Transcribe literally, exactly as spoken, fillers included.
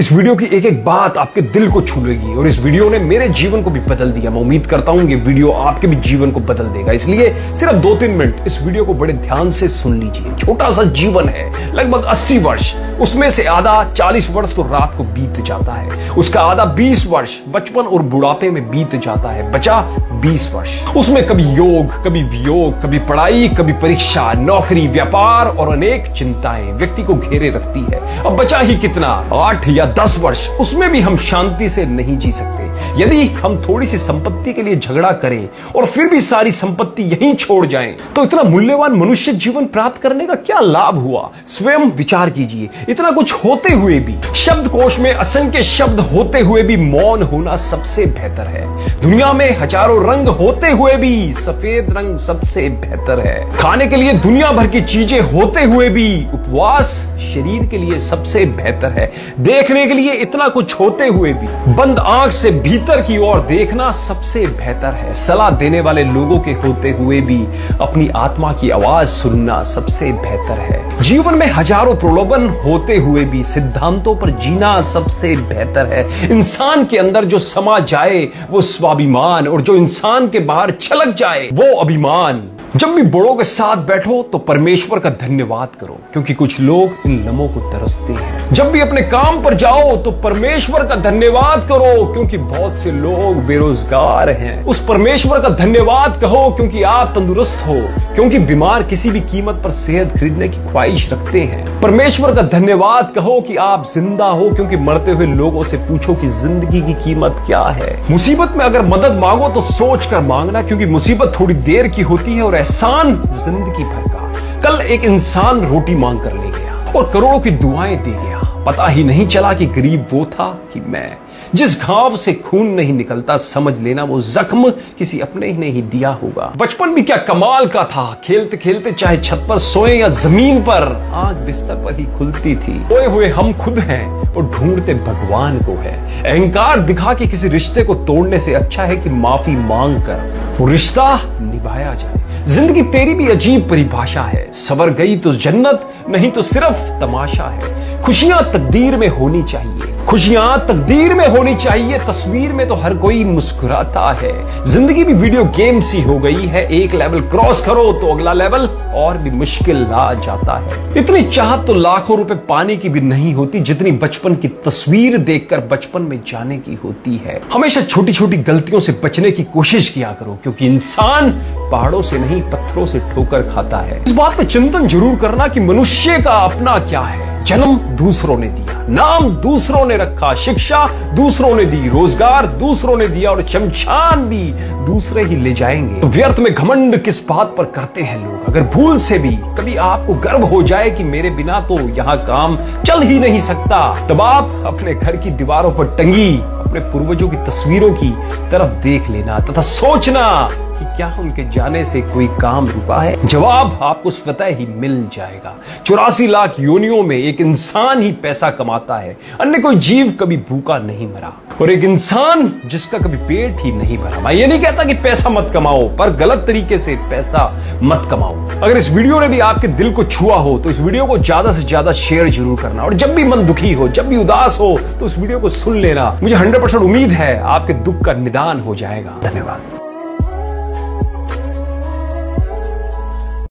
इस वीडियो की एक एक बात आपके दिल को छू लेगी और इस वीडियो ने मेरे जीवन को भी बदल दिया। मैं उम्मीद करता हूं ये वीडियो आपके भी जीवन को बदल देगा, इसलिए सिर्फ दो तीन मिनट इस वीडियो को बड़े ध्यान से सुन लीजिए। छोटा सा जीवन है, लगभग अस्सी वर्ष, उसमें से आधा चालीस वर्ष तो रात को बीत जाता है, उसका आधा बीस वर्ष बचपन और बुढ़ापे में बीत जाता है, बचा बीस वर्ष। उसमें कभी योग, कभी वियोग, कभी पढ़ाई, कभी परीक्षा, नौकरी, व्यापार और अनेक चिंताएं व्यक्ति को घेरे रखती है। अब बचा ही कितना, आठ या दस वर्ष, उसमें भी हम शांति से नहीं जी सकते। यदि हम थोड़ी सी संपत्ति के लिए झगड़ा करें और फिर भी सारी संपत्ति यहीं छोड़ जाएं, तो इतना मूल्यवान मनुष्य जीवन प्राप्त करने का क्या लाभ हुआ? स्वयं विचार कीजिए। इतना कुछ होते हुए भी, शब्दकोश में असंख्य शब्द होते हुए भी मौन होना सबसे बेहतर है। दुनिया में हजारों रंग होते हुए भी सफेद रंग सबसे बेहतर है। खाने के लिए दुनिया भर की चीजें होते हुए भी उपवास शरीर के लिए सबसे बेहतर है। देखने के लिए इतना कुछ होते हुए भी बंद आंख से भीतर की ओर देखना सबसे बेहतर है। सलाह देने वाले लोगों के होते हुए भी अपनी आत्मा की आवाज सुनना सबसे बेहतर है। जीवन में हजारों प्रलोभन होते हुए भी सिद्धांतों पर जीना सबसे बेहतर है। इंसान के अंदर जो समा जाए वो स्वाभिमान, और जो इंसान के बाहर छलक जाए वो अभिमान। जब भी बड़ों के साथ बैठो तो परमेश्वर का धन्यवाद करो, क्योंकि कुछ लोग इन लम्हों को तरसते हैं। जब भी अपने काम पर जाओ तो परमेश्वर का धन्यवाद करो, क्योंकि बहुत से लोग बेरोजगार हैं। उस परमेश्वर का धन्यवाद कहो क्योंकि आप तंदुरुस्त हो, क्योंकि बीमार किसी भी कीमत पर सेहत खरीदने की ख्वाहिश रखते हैं। परमेश्वर का धन्यवाद कहो कि आप जिंदा हो, क्योंकि मरते हुए लोगों से पूछो कि जिंदगी की कीमत क्या है। मुसीबत में अगर मदद मांगो तो सोच कर मांगना, क्योंकि मुसीबत थोड़ी देर की होती है और एहसान जिंदगी भर का। कल एक इंसान रोटी मांग कर ले गया और करोड़ों की दुआएं दे गया। पता ही नहीं चला कि गरीब वो था कि मैं। जिस घाव से खून नहीं निकलता, समझ लेना वो जख्म किसी अपने ही नहीं दिया होगा। बचपन भी क्या कमाल का था। खेलते खेलते चाहे छत पर सोए या जमीन पर, आंख बिस्तर पर ही खुलती थी। सोए हुए हम खुद हैं और ढूंढते भगवान को है। अहंकार दिखा के किसी रिश्ते को तोड़ने से अच्छा है कि माफी मांग कर वो रिश्ता निभाया जाए। जिंदगी तेरी भी अजीब परिभाषा है। सवर गई तो जन्नत, नहीं तो सिर्फ तमाशा है। खुशियां तकदीर में होनी चाहिए, खुशियां तकदीर में होनी चाहिए। तस्वीर में तो हर कोई मुस्कुराता है। जिंदगी भी वीडियो गेम सी हो गई है। एक लेवल क्रॉस करो तो अगला लेवल और भी मुश्किल आ जाता है। इतनी चाहत तो लाखों रुपए पाने की भी नहीं होती जितनी बचपन की तस्वीर देखकर बचपन में जाने की होती है। हमेशा छोटी छोटी गलतियों से बचने की कोशिश किया करो, क्योंकि इंसान पहाड़ों से नहीं पत्थरों से ठोकर खाता है। इस बात पे चिंतन जरूर करना कि मनुष्य का अपना क्या है। जन्म दूसरों ने दिया, नाम दूसरों ने रखा, शिक्षा दूसरों ने दी, रोजगार दूसरों ने दिया और शमशान भी दूसरे ही ले जाएंगे। तो व्यर्थ में घमंड किस बात पर करते हैं लोग? अगर भूल से भी कभी आपको गर्व हो जाए कि मेरे बिना तो यहाँ काम चल ही नहीं सकता, तब आप अपने घर की दीवारों पर टंगी अपने पूर्वजों की तस्वीरों की तरफ देख लेना तथा सोचना कि क्या उनके जाने से कोई काम रुका है। जवाब आपको स्वतः ही मिल जाएगा। चौरासी लाख योनियों में एक इंसान ही पैसा कमाता है, अन्य कोई जीव कभी भूखा नहीं मरा, और एक इंसान जिसका कभी पेट ही नहीं भरा। मैं ये नहीं कहता कि पैसा मत कमाओ, पर गलत तरीके से पैसा मत कमाओ। अगर इस वीडियो ने भी आपके दिल को छुआ हो तो इस वीडियो को ज्यादा से ज्यादा शेयर जरूर करना, और जब भी मन दुखी हो, जब भी उदास हो, तो इस वीडियो को सुन लेना। मुझे हंड्रेड परसेंट उम्मीद है आपके दुख का निदान हो जाएगा। धन्यवाद।